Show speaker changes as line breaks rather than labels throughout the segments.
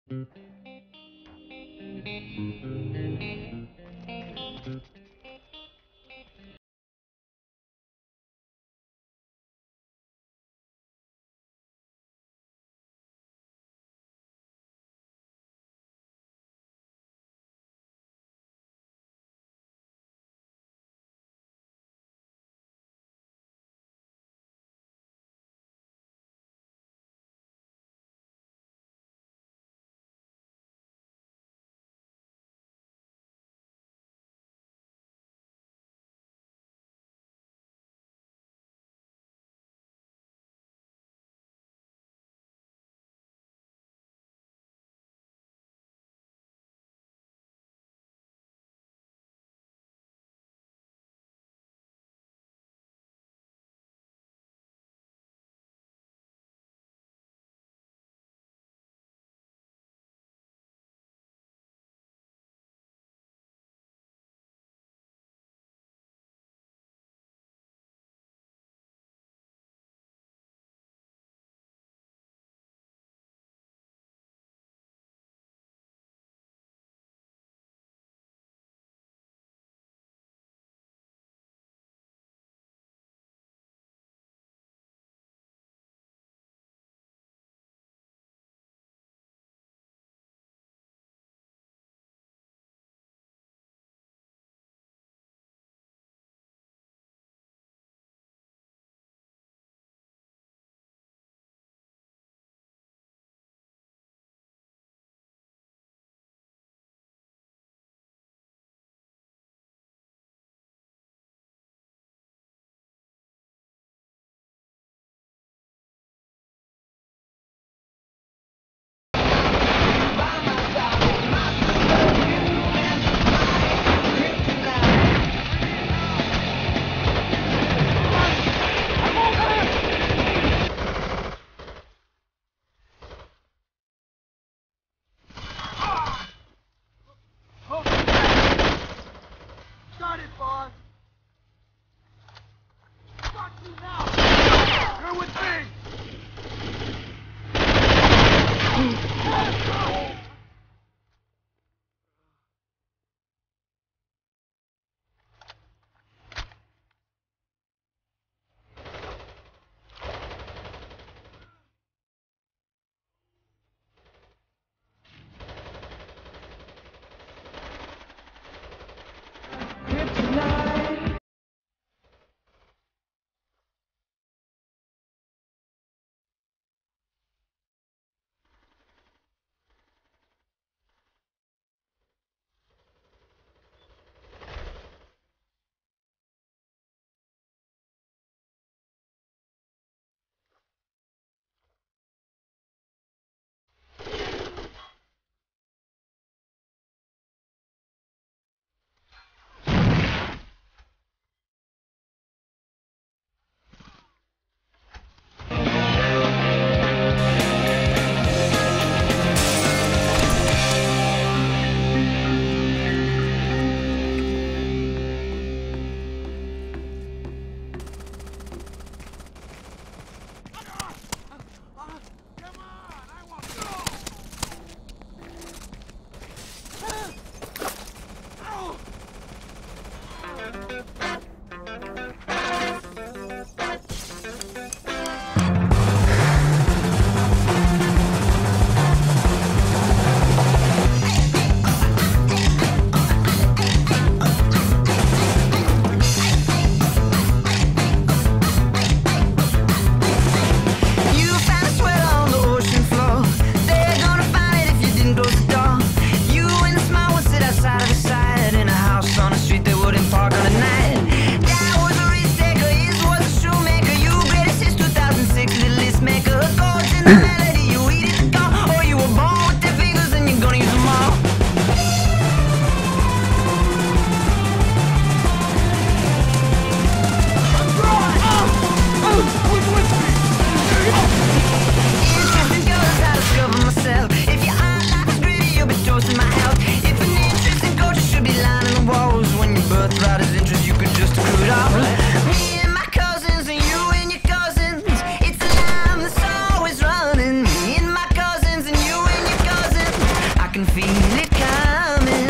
Got it, boss! Got you now! You're with me!
can feel it coming.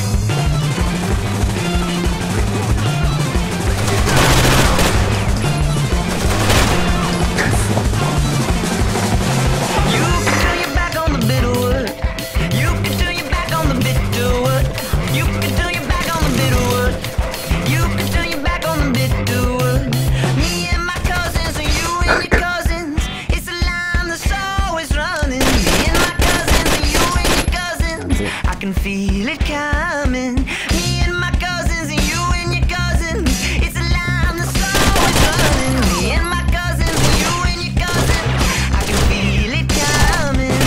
You can turn your back on the bitter wood. You can turn your back on the bitter wood. You can turn your back on the bitter wood. You can turn your back on the bitter wood. Me and my cousins, and you and your cousins. It's a line that's always running. Me and my cousins, and you and your cousins. I can feel it coming. Me and my cousins, and you and your cousins. It's a line that's always running. Me and my cousins, and you and your cousins. I can feel it coming.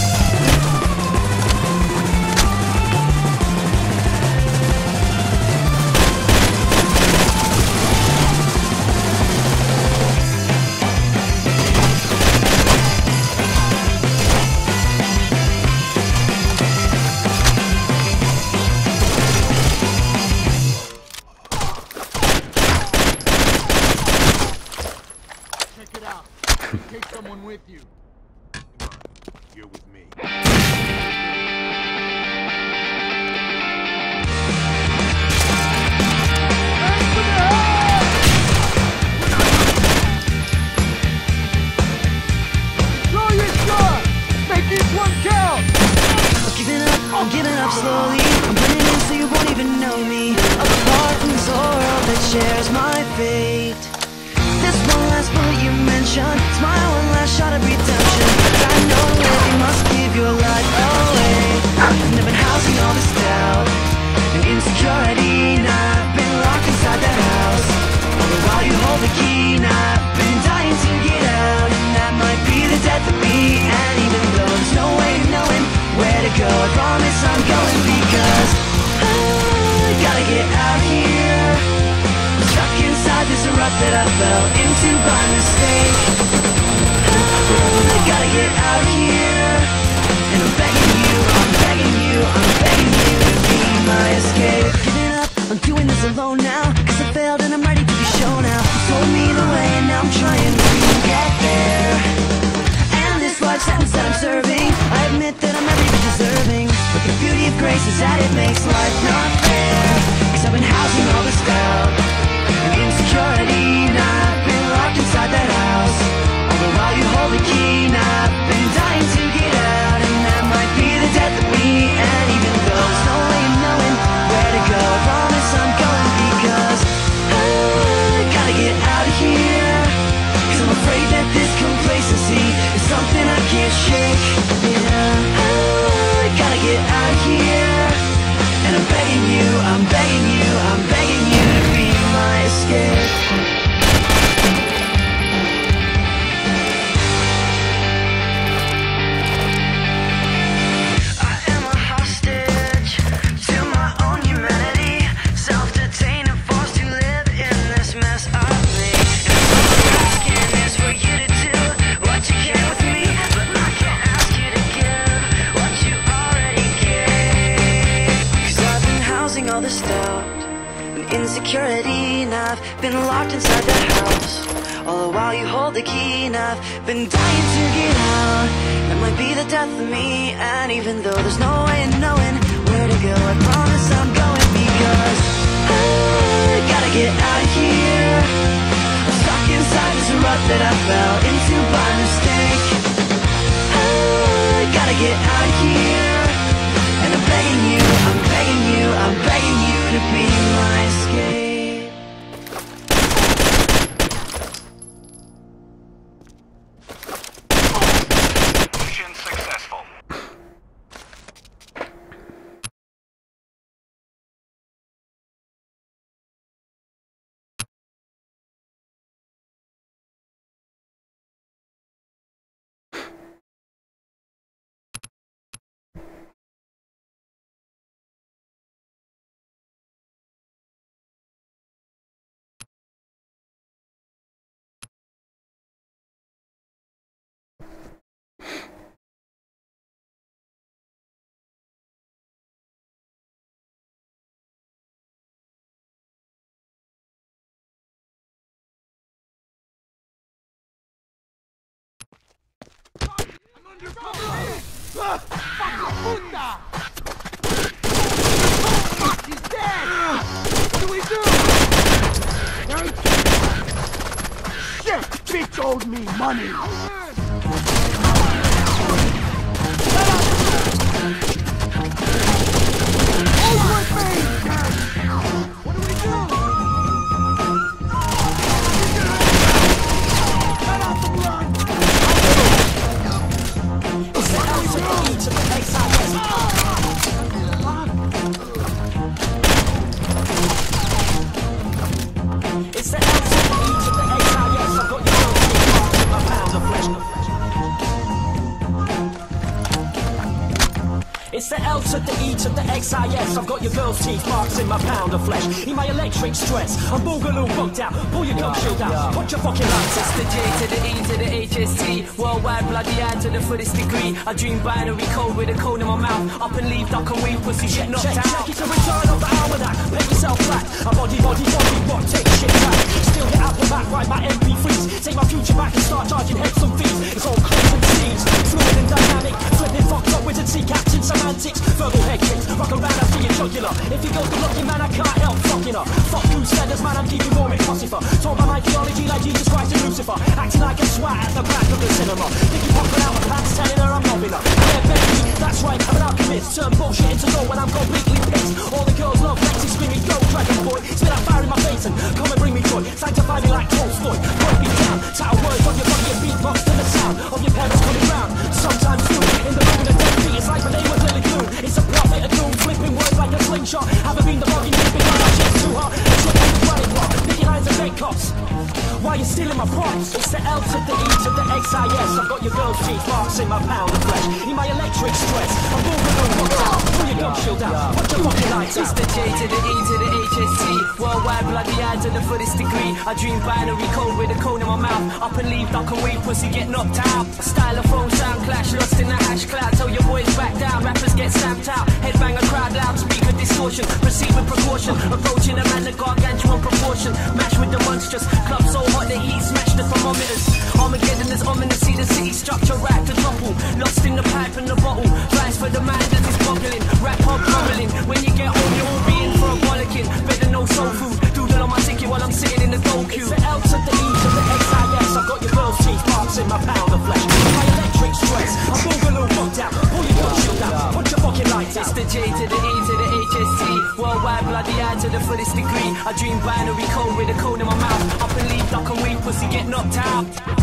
Check it out. Take someone with you. Come on, you're with me. Hands to the head! Throw your shot! Make each one count!
I'm giving up slowly. I'm blending in so you won't even know me. Apart from this world that shares my fate. This one last bullet you mentioned, it's my one last shot of redemption. I know that you must give your life away. And I've been housing all this doubt and insecurity, and I've been locked inside that house. All the while you hold the key, and I've been dying to get out, and that might be the death of me. And even though there's no way of knowing where to go, I promise I'm going, because I gotta get out here. I'm stuck inside this rut that I fell into by mistake. I gotta get out here, and I'm begging you, I'm begging you, I'm begging you to be my escape. Giving up, I'm doing this alone now, cause I failed and I'm ready to be shown out. You told me the way and now I'm trying to get there. And this life sentence that I'm serving, I admit that I'm every bit deserving. But the beauty of grace is that it makes life not fair. Cause I've been housing all this doubt and insecurity, and I've been locked inside that house. All the while you hold the key, and I've been dying to get out, and that might be the death of me. And even though there's no way of knowing where to go, I promise I'm going, because I gotta get out of here. Cause I'm afraid that this complacency is something I can't shake. Yeah, I gotta get out of here, and I'm begging you, I'm begging you, I'm begging you to be my escape. I am a hostage to my own humanity, self-detained and forced to live in this mess of me. And all I'm asking is for you to do what you can with me, but I can't ask you to give what you already gave. Cause I've been housing all this doubt and insecurity, and I've been locked inside that house. All the while you hold the key, and I've been dying to get out. That might be the death of me, and even though there's no way of knowing where to go, I promise I'm going, because I gotta get out of here. I'm stuck inside this rut that I fell into by mistake. I gotta get out of here, and I'm begging you, I'm begging you, I'm begging you to be my escape.
Mission successful. I'm under fire! Fucking puta! owed me money. What do we do? Let out the blood!
It's the L to the E to the XIS. It's the L to the E to the XIS. I've got your girl teeth in my pound of flesh. It's the L to the E to the XIS. I've got your girl's teeth marks in my pound of flesh. In my electric stress, I'm boogaloo bugged out. Pull your gun shield out. Put your fucking lights
It's
out.
the J to the E to the HST. Worldwide bloody I to the fullest degree. I dream binary code with a cone in my mouth. Up and leave, duck and weave, pussy shit knocked
Check,
out.
it's a return of the almanac. Pay yourself flat. A body, what? Take shit back. Steal your apple back, write my MP3s. Take my future back and start charging heads some fees. It's all close and seas. Fluid and dynamic. Flipping fucked up wizard sea captain semantics. Verbal head kicks. Rock around after your jugular. If you go the lucky man, I can't help fucking up. Fuck you, Senders, man, I'm keeping warm in Pussifer. Told by my theology like Jesus Christ and Lucifer. Acting like a swat at the back of the cinema. Thinking popping out my pants, telling her I'm mobbing her. Yeah, baby, that's right, I'm an alchemist. Turn bullshit into gold when I'm completely pissed. All the girls love Lexi screaming, go, dragon boy. Spit out fire in my face and come and bring me joy. Sanctify me like Tolstoy. Put me down, tattle words on your body and beatbox to the sound of your parents coming round. Sometimes too, in the room of dead feet, it's like my name was Lily Gloom. It's a prophet of doom, flipping words like a slingshot. Haven't been the fucking flipping my shit too hot. It's your own running block, picking lines and fake cops. Why you stealing my props? It's the L to the E to the XIS. I've got your girl's teeth marks in my pound of flesh. In my electric stress, I'm boogaloo bugged out. Pull your gun shield out, put your fucking lights
It's
out.
the J to the E to the HST. Worldwide bloody I to the fullest degree. I dream binary code with a cone in my mouth. Up and leave, duck and weave, pussy get knocked out. Stylophone sound clash, lost in the ash cloud. Tell your boys back down, rappers get stamped out. Headbanger crowd loud, speaker distortion. Proceed with precaution, approaching a man that gargantuan proportion. Match with the monstrous, club so hot the heat smash the thermometers. Armageddon is ominous, see the city structure right to topple. Lost in the pipe and the bottle. Rise for the man that is boggling. Rap hog rumbling. When you get home, you'll be in for a bollocking. Better no soul food. Doodle on my ticket while I'm sitting in the gold queue.
It's the L to the E to the XIS. I've got your girl's teeth marks in my pound of flesh. My electric stress, I'm boogaloo bugged out. Pull your gun shield out, put your fucking lights
It's
out.
the J to the E to the HST. Worldwide bloody I to the fullest degree. I dream binary code with a cone in my mouth. Up and leave, duck and weave, pussy get knocked out.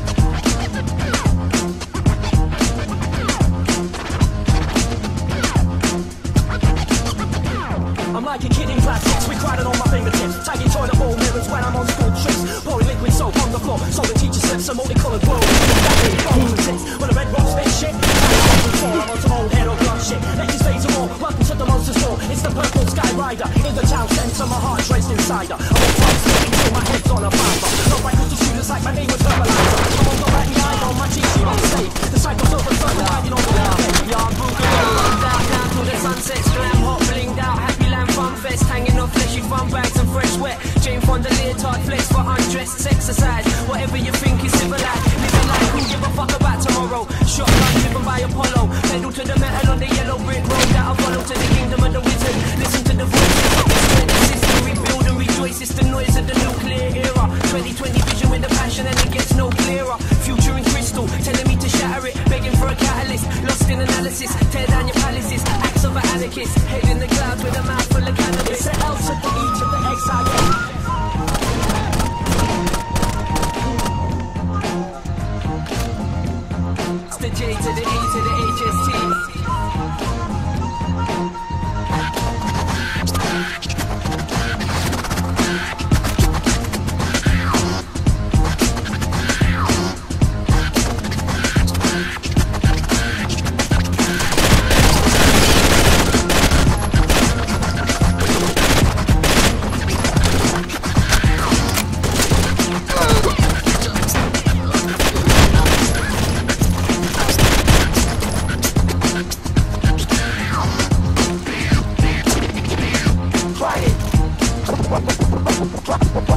I'm like a kid in class 6 with crying on my fingertips. Tagging toilet bowl mirrors when I'm on school trips. Pouring liquid soap on the floor, so the teacher said some multicolored world. When I read rocks, this shit, I'm on some old head or gun shit. Lectures days or more, welcome to the monster's door. It's the purple sky rider, in the town centre, my heart's raced inside her. I'm on top, until my head's on a fiber. Not like crystal shooters like my name was Herbalizer. I'm on the right line on my GC on stage. The cycle's over, further hiding on the left.
Yeah, I'm boogaloo, down till the sunset's glam, hot blinged out, happy lamb fun fest, hanging off fleshy fun bags and fresh wet. Jane Fonda leotard flex for undressed exercise. Whatever you think is civilized, living life, who give a fuck about tomorrow? Shotgun driven by Apollo, pedal to the metal on the yellow brick road that I follow to the kingdom of the wizard. Listen to the voices of the spread the system, rebuild and rejoice. It's the noise of the nuclear era. 2020 vision with the passion and it gets no clearer. Future in crystal, telling me to shatter it, begging for a catalyst. Lost in analysis, tear down your palaces. Acts of an anarchist, head in the clouds with a mouth full of cannabis.
It's the L to the E to the XIS.
It's the J to the E to the HST.
Try it.